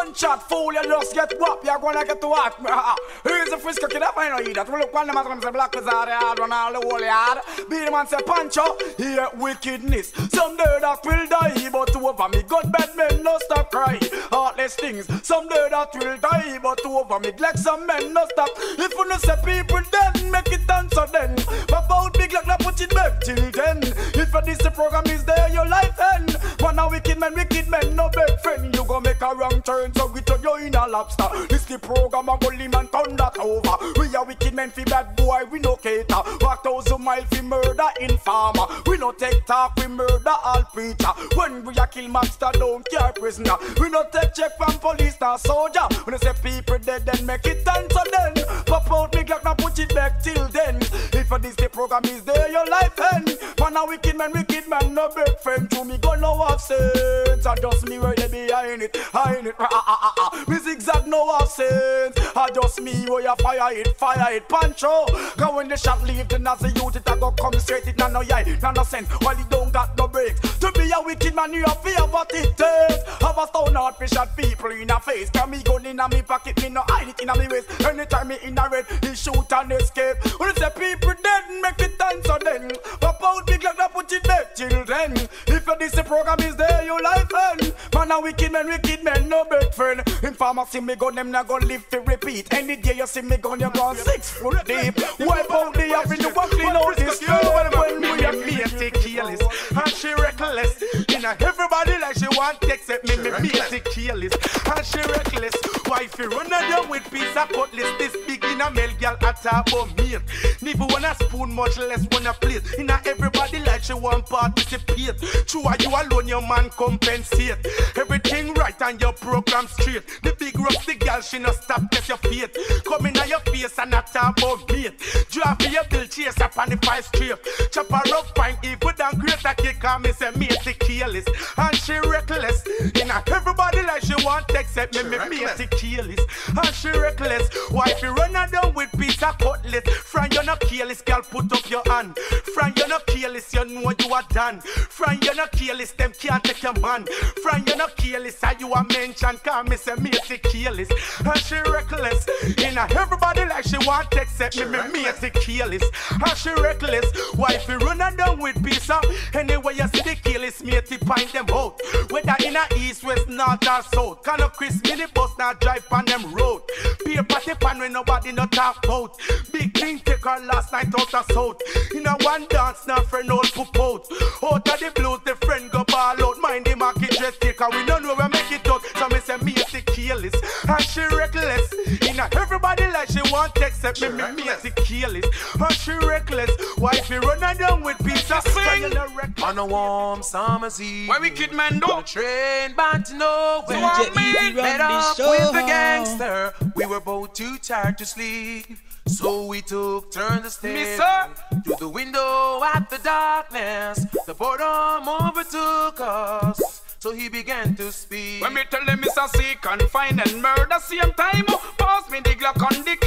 gunshot, fool, you just get whopped, you're gonna get to what? Here's a Frisco kid, I find out you that. We look on the man, say black is hard, hard, run all the whole yard. Be the man say Pancho, here wickedness. Some day that will die, but over me, God bad men no stop cry. Heartless things, some day that will die, but over me, like some men no stop. If you no say people then, make it answer then. Pop out big like that, put it back till then. If this the program is there, your life end. One a wicked man, no bad friend. You go make a wrong turn, so we turn you in a lobster. This the program, a gully man turn that over. We a wicked men fi bad boy, we no cater. Walk 1,000 miles fi murder informer. We no take talk, we murder all preacher. When we a kill master, don't care prisoner. We no take check from police nor soldier. When they say people dead, then make it answer then. Pop out big like now put it back till then. If this the program is there, your life end. Man a wicked man, no big friend. To me go no have sense. I just me where they behind it, hide it. Me zigzag no have sense. I just me where you fire it, Pancho. Cause when the shot leave, then as a youth it a go come straight. It no yai, no sense. While it don't got no breaks. To be a wicked man, you have fear what it takes. Have a stone out fi shot people in a face. Can me gun in a me pocket, me no hide it in a me waist. Anytime me in a red, he shoot and escape. When it's the people dead, make it answer then. Pop out big like that, put it back till then. If this the program is there, your life end. Man a wicked man, no big friend. In pharmacy me gun, them not gonna live to repeat. Any day you see me gun, you gone 6 foot deep. Wipe out the avenue, but clean out this girl. When we are me take careless, and she reckless. You know everybody like she want to accept me take careless, and she reckless. Wife you run down with piece of cutlass. This big in a male girl at top of me. Never wanna spoon, much less wanna plate. You know everybody like she want participate. True, are you alone, your man compensate. Everything right and your program straight. The big rusty girl, she no stop get your feet. Come in on your face and not talk about me. Drive for your bill, chase up on the 5 straight. Chop her up, find evil and great a kick on me, say me the careless. And she reckless. You know everybody like she want to accept me the careless. And she reckless. Why if you run her down with piece of cutlass? Friend, you're not careless, girl, put up your hand. Friend, you're not careless, you know you are done. Friend, you're not careless, them can't take your man. Friend, you're not careless, how you are mentioned, call me say me the careless. And she reckless. You know everybody like she want to accept me the careless. And she reckless. Why if you run her down with piece of anyway you see the careless, me to find them out. Whether in a east, west, north or south. Can of Chris mini bus now drive on them road. Peer party pan when nobody no talk about. Big thing take her last night out of south. In a one dance now friend all poop out. Out of the blues the friend go ball out. Mind the market just take her we don't know where make it out. So me say me the careless. And she reckless. In a everybody like she want to accept me the careless. And she reckless. Why if you run her down with piece of sing on a warm summer's eve. Why wicked man do? On a train bound to nowhere. Met up with the gangster. We were both too tired to sleep. So we took turns to stare through the window at the darkness. The boredom overtook us. So he began to speak. When me tell them it's a seek and find and murder same time. Pass me the Glock on the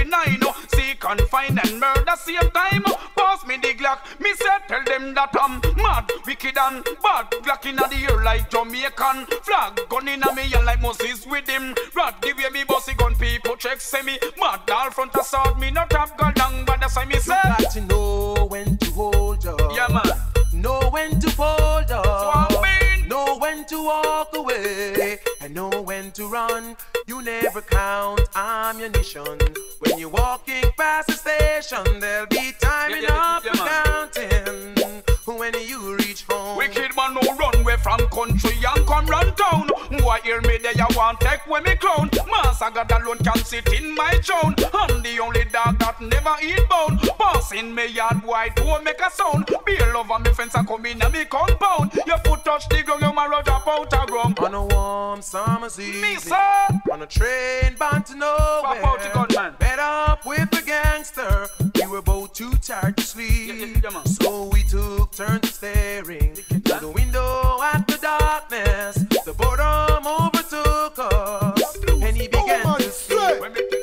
KG9. Seek and find and murder same time. Pass me the Glock. Me say tell them that I'm mad, wicked and bad. Glock in the ear like Jamaican flag. Gun in a me and like Moses with him. Rod the way me bossy gun people check say me mad. All front of sword me not have gun down. But that's why me say you got to know when to hold up. Yeah man. Know when to fold up. So know when to walk away and know when to run. You never count ammunition. When you're walking past the station, there'll be time enough for counting. When you reach home, wicked man no run away from country and come run town. Why hear me there you want take when me clown. Master God alone can sit in my throne. I'm the only dog that never eat bone. Passing me yard wide to make a sound. Be over me fence and come in a me compound. Your foot touch the ground, you marrow drop out a ground. On a warm summer's eve, me sir, on a train bound to nowhere. Pop out the gun man. Met up with a gangster. We were both too tired to sleep. So we took turns staring through the window at the darkness. The boredom overtook us, and he began to speak. She just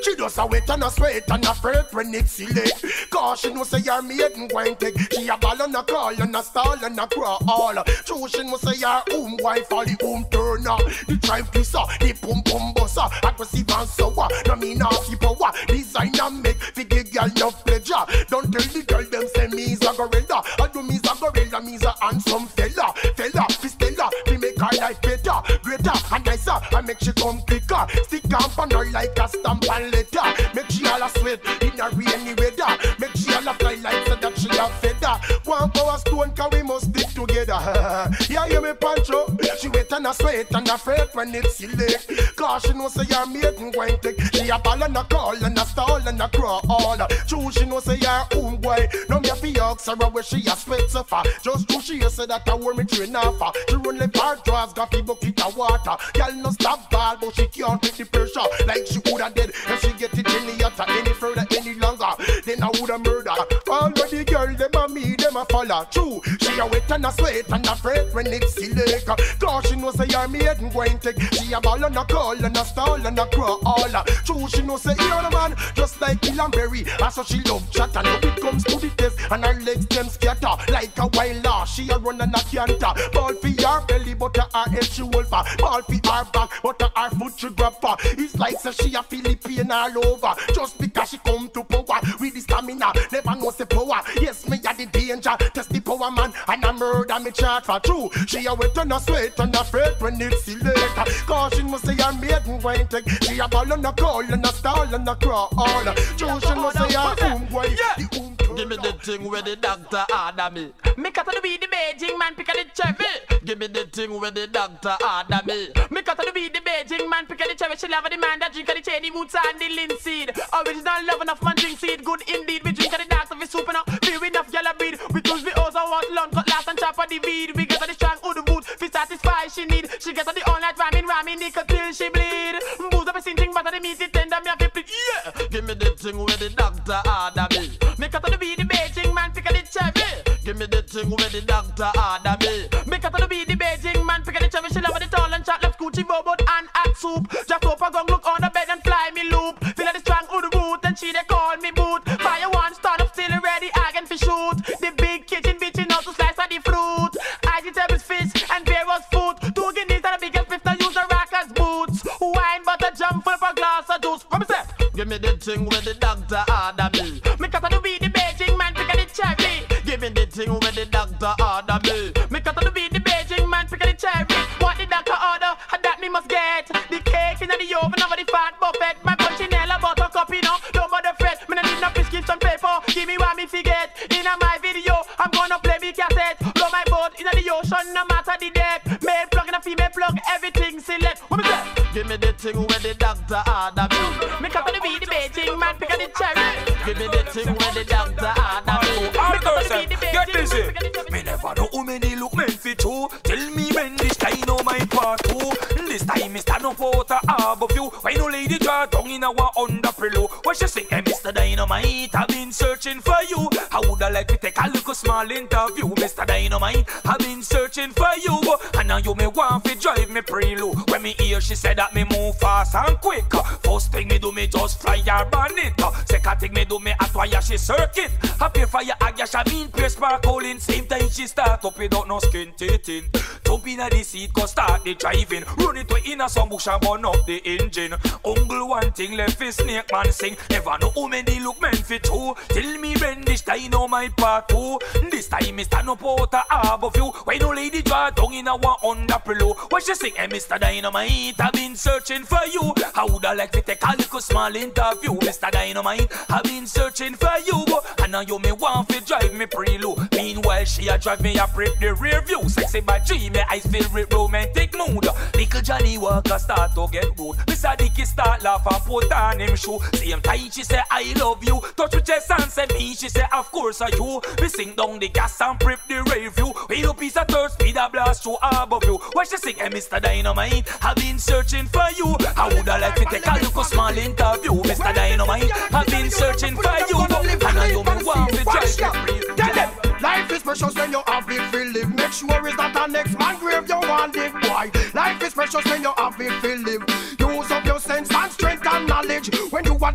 a wet and a sweat and a fret when it's silly. Cause she know say you're maiden going take. She a ball and a call and a stall and a crawl. True she know say you're wife or the turner. The drive kisser, the pum busser. Aggressive and sour, no me nasty power. Designer make fi the girl love pleasure. Don't tell the girl them say me's a gorilla. I do me's a gorilla, me's a handsome fella. Fella, fi stella, fi make her life better, greater and nicer. I make she come quicker. Stick up on her like a stamp and letter. Make she all a sweat in a rainy weather. Make she all a fly like so that she a feather. One power stone can we must stick together. Yeah, you me Pancho. She wet and a sweat and a fret when it's silly. Cause she know say you're maiden going take. She a ball and a call and a stall and a crawl. True she know say you're boy. No me a fi ask her where she a sweat so far. Just true she say that I wear me train off. She run left her drawers, got fi bucket of water. Girl no stop ball but she can't take the pressure. Like she woulda dead if she get it any hotter, any further, any longer. Then I woulda murder. All of the girl them a me, them a follow. True, she a wet and a sweat and a fret when it's silly. Cause she know say you're maiden going take. She a ball and a call and a stall and a crawl. True, she know say you're the man, just like Killenberry. So she love chat and when it comes to the test and her legs them scatter like a wild horse. She a run and a canter. Ball for her belly but her head she wolf. Ball for her back but her foot she grab for. It's like say she a Philippine all over. Just because she come to power with the stamina, never know say power. Yes, me a the danger, test the power man and a murder me chart for. True, she a wet and a sweat and a fret when it's silly. Cause she must say her maiden going take. She a ball and a call and a stall and a crawl. True, she must say her boy. Give me the thing where the doctor order me. Me cut to be the Beijing man pick a the cherry. Give me the thing where the doctor order me. Me cut to be the Beijing man pick a the cherry. She love the man that drink a the cherry roots and the linseed. Original love enough man drink seed. Good indeed. We drink a the dark of the soup enough. Feel enough yellow breed. We close the O's and want lunch cut last and chop of the weed. We get a the strong wood boot. Fi satisfy she need. She gets a the all night ramming nickel till she bleed. Booze up a sinting but the meat it tender me a fi plead. Yeah. Give me the thing where the doctor order me. Me cut to be the Beijing man pick a the cherry. Give me the thing where the doctor order me. Me cut to be the Beijing man pick a the cherry. She love the tall and short left Gucci robot and at soup. Just up a gun look on the bed and fly me loop. Feel like the strong wood boot and she they call me boot. Fire one start up still ready again for shoot. The big kitchen bitch you know to slice of the fruit. Vegetables, fish and various food. Two guineas and the biggest fish now use the rockers boots. Wine butter jump full of a glass of juice. What me say? Give me the thing where the doctor order me. Me cut to be the Beijing man pick a the cherry. Give me the thing where the doctor order me. Me cut to be the Beijing man pick a the cherry. What the doctor order, that me must get. The cake in the oven over the fat buffet. My punchinella buttercup, you know. Don't bother fret. Me no need no prescription paper. Give me what me forget. In my video, I'm gonna play me cassette. Blow my boat in the ocean, no matter the depth. Male plug and a female plug, everything select. What me say? Give me the thing where the doctor order me. Me cut to be the Beijing man pick a the cherry. Give me the thing where the doctor order me. All person, get busy. Me never know how many look men fit too. Tell me when this time know my part two. This time me stand up out a harbor view. Why no lady draw down in our under pillow? What she say, hey, Mr. Dynamite, I've been searching for you. I woulda like to take a little small interview. Mr. Dynamite, I've been searching for you. And now you me want to drive me prelude. When me hear she said that me move fast and quick. First thing me do me just fly her bonnet. Second thing me do me acquire she circuit. I pay for your agash, I mean pay sparkling. Same time she start up without no skin teething. Jump in the seat, cause start the driving. Run it way in a some bush and burn up the engine. Uncle one thing left his snake man sing. Never know how many look men fit too. Tell me when this time know my part two. This time me stand up out a harbor view. Why no lady draw down in a one under pillow? What she sing, hey Mr. Dynamite, I've been searching for you. I woulda like to take a little small interview. Mr. Dynamite, I've been searching for you. And now you me want to drive me prelude. Meanwhile she a drive me a prep the rear view. Sexy but G, me eyes filled with romantic mood. Little Johnny Walker start to get rude. Mr. Dicky start laugh and put on him shoe. Same time she say I love you. Touch with chest and say me. She say of course are you. We sing down the gas and prep the rear view. With a piece of third speed a blast through harbor view. What she sing, hey Mr. Dynamite, I've been searching for you. I woulda like to take a little small interview. Mr. Dynamite, I've been searching for you. And now you me want to drive me. Tell them, life is precious when you have it feel live. Make sure it's not a next man grave you want it, boy. Life is precious when you have it feel live. Use up your sense and strength and knowledge. When you are the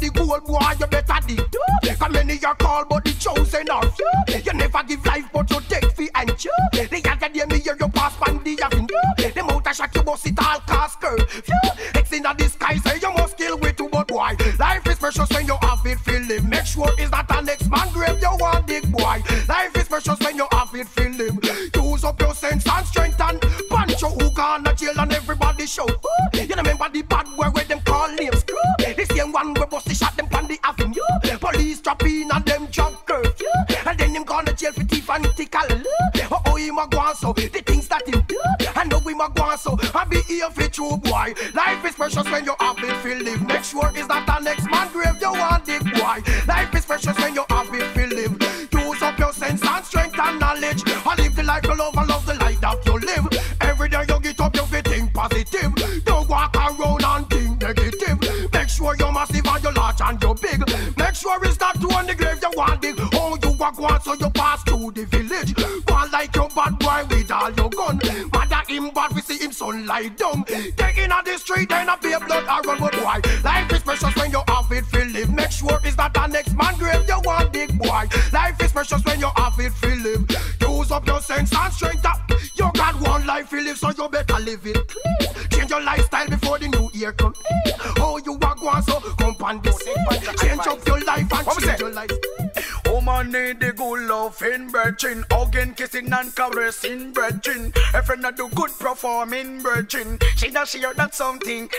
the gold, boy, you better dig. Cause many are called, but the chosen are few. You never give life, but you take fee and chew. The other day me hear you pass pan the avenue. The motor shot you bust it all cast curfew. X in the sky say you must kill with two, but boy, life is precious when you have it feel live. Make sure it's not a next man grave you want dig, boy. Life is precious when you have it feel live. Use up your sense and strength and punch your hook on the jail and everybody shout. You remember the bad boy where them call names? The same one where bust the shot them pan the avenue. Police trap in and them job curfew. And then him gone to jail for thief and tickle. Oh, him a go on so the things that him do. I know him a go on so I be here for true, boy. Life is precious when you have it feel live. Make sure it's not the next man grave you want dig, boy. Life is precious when you have it feel live. Use up your sense and strength and knowledge. I live the life you love and love the life that you live. Every day you get up you feel think positive. Don't walk around and think negative. Make sure you're massive and you're large and you're big. Make sure it's not to on the grave you want dig. Oh, you walk one so you pass through the village. Go on like your bad boy with all your gun. Mother him bad, we see him son lie down. Taking on the street and a be a blood I run, but boy, life is precious when you have it feel live. Make sure it's not the next man grave you want dig, boy. Life is precious when you have it feel live. Use up your sense and strength up. You got one life to live, so you better live it clean. Change your lifestyle before the new year come. Oh, you walk one so come on this. Change up your life and change your life. Woman need the good loving virgin, hugging, kissing and caressing virgin. A friend that do good performing virgin. She does share that something.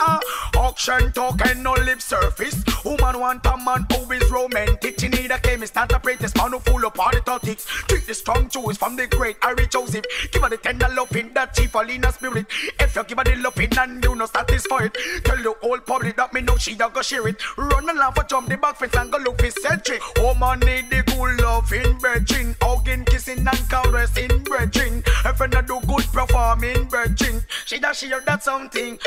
Auction talk and no lip surface. Woman want a man who is romantic. She need a chemist, not a apprentice, man who full of party tactics. Treat the strong Jews from the great Harry Joseph. Give her the tender loving that she fall in her spirit. If you give her the loving and you not satisfied, tell the whole public that me know she a go share it. Run and laugh or jump the back fence and go look for century. Woman need the good loving virgin, hugging, kissing and caressing virgin. A friend that do good performing virgin. She does share that something.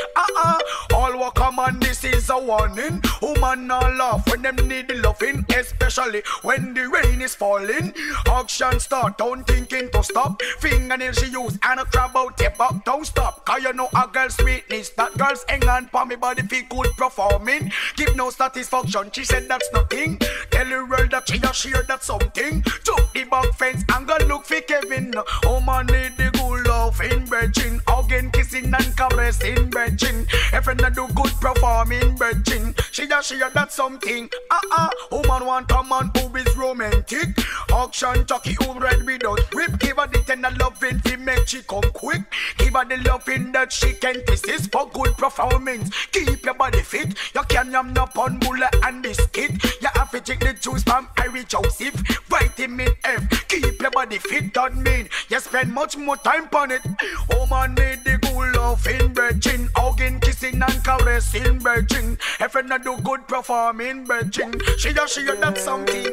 All walk come on, this is a warning. Woman not laugh when them need the loving, especially when the rain is falling. Auction start, don't thinking to stop. Fingernail she use and a crab out tip up. Don't stop, cause you know a girl's sweetness. That girl's hang on for me body feel good performing. Give no satisfaction, she said that's nothing. Tell the world that she a share that something. Took the back fence and go look for Kevin. Woman need the good loving virgin, hugging, kissing and caressing virgin. A friend that do good performing virgin. She a share that something. Woman want a man who is romantic. Auction jockey who red without whip. Give her the tender loving to make she come quick. Give her the loving that she can resist for good performance. Keep your body fit. You can yam no pun bullet and biscuit. You have to take the juice from Harry Joseph. Vitamin F. Keep your body fit, don't mean you spend much more time on it. Woman need the good loving virgin, hugging, kissing and caressing virgin. A friend that do good performing virgin. She just share that something.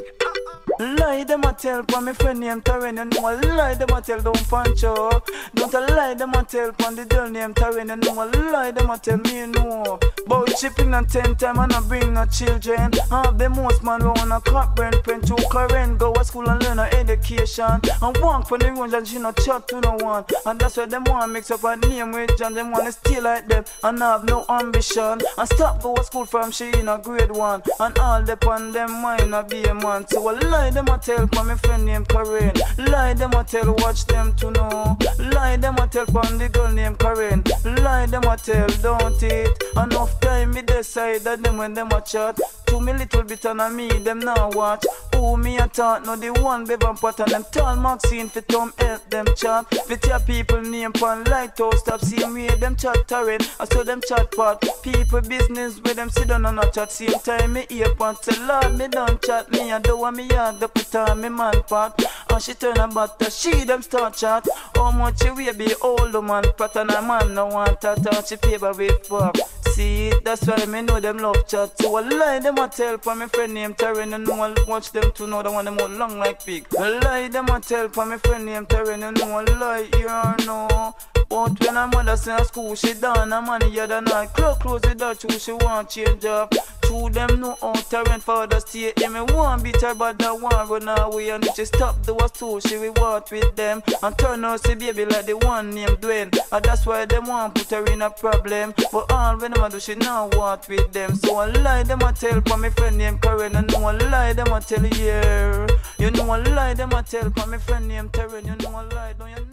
Lie them a tell for me friend named Taryn, you know. Lie them a tell don't punch up. Don't a lie them a tell for the girl named Taryn, you know. Lie them a tell me no. Bout shipping and 10 time and I bring no children. Have the most man round a crop brand pen to current. Go to school and learn a education. And walk for the rounds and she no chat to no one. And that's why them want mix up a name with John. Them wanna stay like them and have no ambition. And stop go to school from she in a grade 1. And all depend them mind a be a man. So I lie them a tell for me friend named Karen. Lie them a tell watch them to know. Lie them a tell from the girl named Karen. Lie them a tell don't it. Enough time me decide that them when them a chat. To me little bit and me them now watch. Who me a talk no the one Bevan Pot and them tall Maxine fit come help them chat. Fit your people name pan lighthouse stop see me them chat Taryn. I saw them chat pot. People business with them sit down and a chat. Same time me ear pan tell Lord me don't chat. Me a do what me yard the put on me man pot. And she turn about the she them start chat. How much you will be old man pot and a man no want to touch she favor with fuck. See that's why me know them love chat. So I lie them a tell for me friend named Taryn and no one watch them to know the one them out long like pig. I lie them a tell for me friend named Taryn and no one lie you know. But when her mother say at school she done her money the other night. Close the door too she want change up. two them know how to rent for the state. They me want beat her but the one run away. And if she stop the was two, she will walk with them. And turn out see baby like the one named Dwayne. And that's why them want put her in a problem. But all when them a do she now walk with them. So I lie them a tell for my friend named Karen. And no one lie them a tell yeah. You know I lie them a tell for my friend named Terran. You know I lie don't you know?